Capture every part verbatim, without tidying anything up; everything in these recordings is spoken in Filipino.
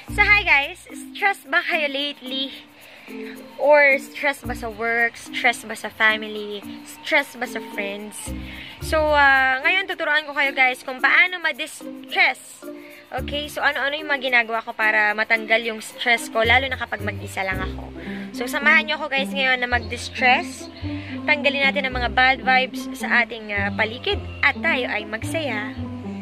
So hi guys, stressed ba kayo lately? Or stress ba sa work? Stress ba sa family? Stress ba sa friends? So, uh, ngayon tuturuan ko kayo guys kung paano ma-distress. Okay? So, ano-ano yung mga ginagawa ko para matanggal yung stress ko, lalo na kapag mag-isa lang ako. So, samahan nyo ako guys ngayon na mag-distress. Tanggalin natin ang mga bad vibes sa ating uh, paligid at tayo ay magsaya.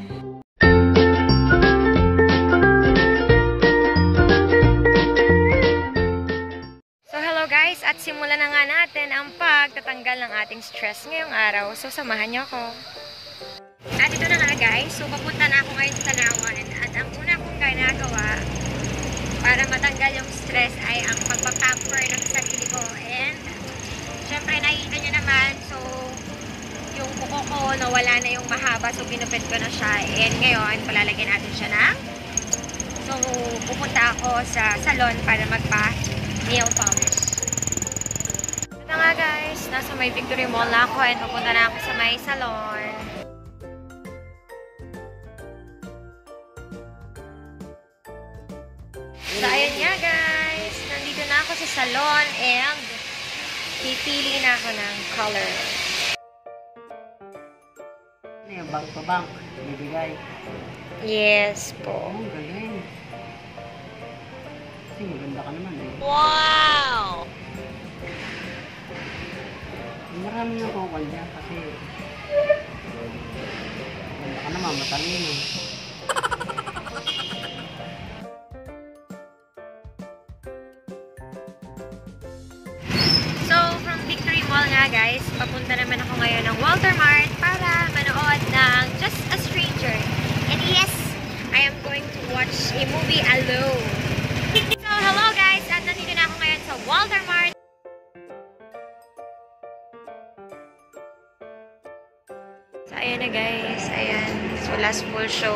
Guys, at simulan na nga natin ang pagtatanggal ng ating stress ngayong araw. So, samahan niyo ako. At ito na nga guys. So, papunta na ako ngayon sa Tanawan. At ang una kong ginagawa para matanggal yung stress ay ang pagpapamper ng sarili ko. And, syempre, nakikita nyo naman. So, yung kuko ko, nawala na yung mahaba. So, pinupit ko na siya. And ngayon, palalagyan natin siya ng. So, pupunta ako sa salon para magpa-nail polish. Ito nga guys, nasa may Victory Mall na ako and pupunta na ako sa may salon. So ayun nga guys, nandito na ako sa salon and pipili na ako ng color. Ano yung bank to bank? Bibigay? Yes po. Oh, galing. Kasi maganda ka naman eh. Wow! Marami ng kokal dyan kasi maganda ka naman, matalino. So, from Victory Mall nga guys, papunta naman ako ngayon ng Walter Mart para manood ng Just a Stranger. And yes, I am going to watch a movie alone. So, hello guys! At nandito na ako ngayon sa Walter Mart. So, ayan na guys. Ayan. So, last full show.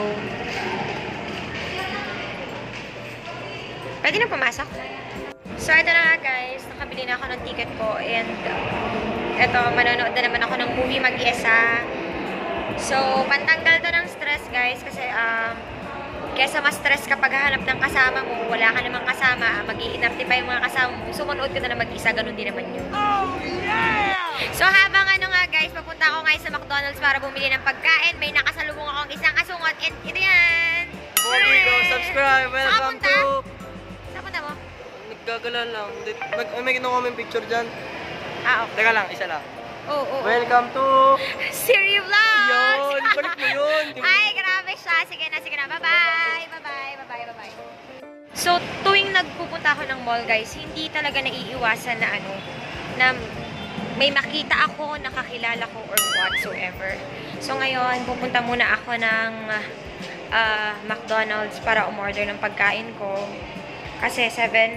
Pwede na pumasok? So, ito na nga guys. Nakabili na ako ng ticket ko. And, ito, manonood na naman ako ng movie mag-isa. So, pantanggal to ng stress guys. Kasi, um, kesa mas stress kapag hahanap ng kasama mo, wala ka namang kasama, mag-i-inarte pa yung mga kasama mo. So, manood ka na na mag-isa. Ganun din naman yun. Oh, yeah! So, habang ano nga guys, papunta ako ngayon sa McDonald's para bumili ng pagkain. May nakasalubong akong isang asungot. And ito yan! Before we go, subscribe! Welcome to... Saan punta mo? Naggagala lang. Mag may kinuha kami picture dyan. Ah, okay. Teka lang, isa lang. Oo, oh, oo. Oh, Welcome to... Siri Vlogs! Yun! Balik mo yun! Ay, grabe siya. Sige na, sige na. Bye-bye! Bye-bye! Bye-bye! Bye-bye! So, tuwing nagpupunta ako ng mall guys, hindi talaga naiiwasan na ano, na may makita ako, nakakilala ko, or whatsoever. So, ngayon, pupunta muna ako ng uh, McDonald's para umorder ng pagkain ko. Kasi seven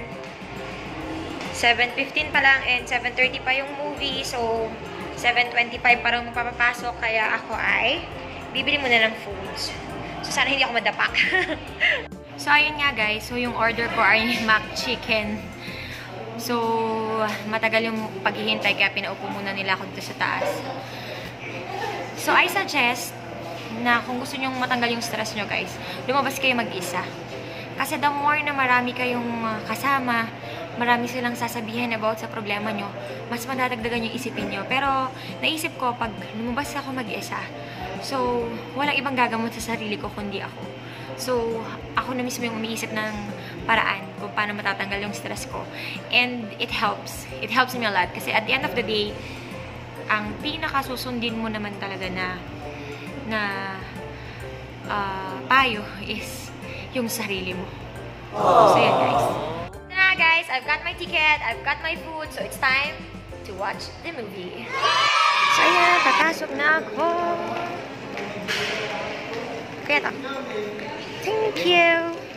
fifteen pa lang and seven thirty pa yung movie. So, seven twenty-five parang magpapapasok. Kaya ako ay bibili muna ng foods. So, sana hindi ako madapak. So, ayun nga guys. So, yung order ko ay mac chicken. So, matagal yung paghihintay kaya pinaupo muna nila ako dito sa taas. So, I suggest na kung gusto nyong matanggal yung stress nyo guys, lumabas kayo mag-isa. Kasi the more na marami kayong kasama, marami silang sasabihin about sa problema nyo, mas madadagdagan yung isipin nyo. Pero, naisip ko, pag lumabas ako mag-isa, so, walang ibang gagamot sa sarili ko kundi ako. So, ako na mismo yung umiisip ng paraan kung paano matatanggal yung stress ko. And it helps. It helps me a lot. Kasi at the end of the day, ang pinakasusundin mo naman talaga na na uh, payo is yung sarili mo. So, yan guys. So, na guys, I've got my ticket, I've got my food, so it's time to watch the movie. So, ayan, papasok na ako. Kaya to. Thank you.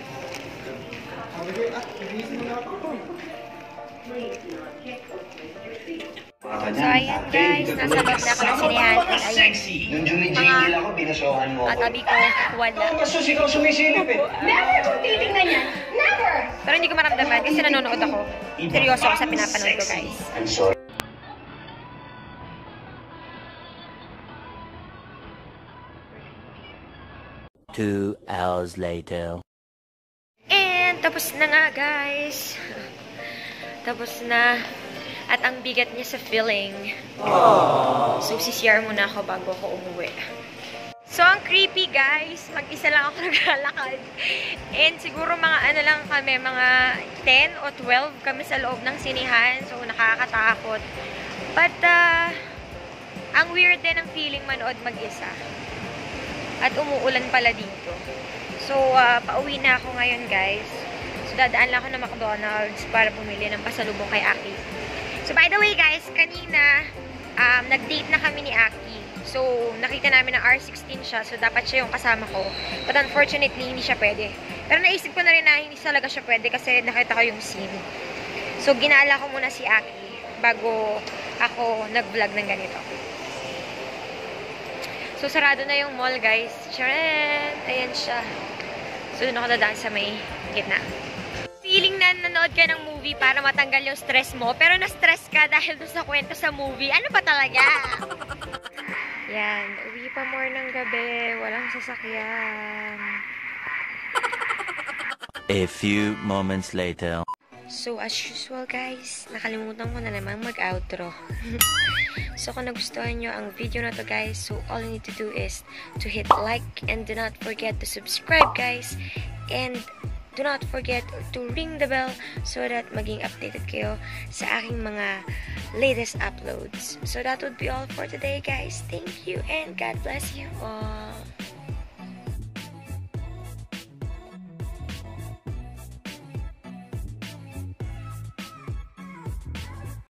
So, ayan guys, nasa loob na ako ng sinihan. At ayan, mga katabi ko, wala. Never kong titignan yan. Never! Pero hindi ko maramdaman kasi nanonood ako. Seryoso ako sa pinapanood ko guys. Two hours later. And Tapos na nga, guys. Tapos na. At ang bigat niya sa filling. So, C C R muna ako bago ako umuwi. So, ang creepy, guys. Mag-isa lang ako naglalakad. And siguro mga ano lang kami, mga ten o twelve kami sa loob ng sinihan. So, nakakatakot. But, uh, ang weird din ang feeling manood mag-isa. At umuulan pala dito. So, uh, pauwi na ako ngayon, guys. So, dadaan lang ako ng McDonald's para bumili ng pasalubong kay Aki. So, by the way, guys, kanina, um, nag-date na kami ni Aki. So, nakita namin na R sixteen siya. So, dapat siya yung kasama ko. But unfortunately, hindi siya pwede. Pero naisip ko na rin na hindi talaga siya pwede kasi nakita ko yung scene. So, ginala ko muna si Aki bago ako nag-vlog ng ganito. So, sarado na yung mall, guys. Charan! Ayan siya. So, doon ako dadaan sa may gitna. Feeling na nanood ka ng movie para matanggal yung stress mo, pero na-stress ka dahil doon sa kwento sa movie. Ano ba talaga? Yan. Uwi pa more ng gabi. Walang sasakyan. A few moments later. So, as usual, guys, nakalimutan ko na naman mag-outro. So, kung nagustuhan nyo ang video na to, guys, so all you need to do is to hit like and do not forget to subscribe, guys. And do not forget to ring the bell so that maging updated kayo sa aking mga latest uploads. So, that would be all for today, guys. Thank you and God bless you all.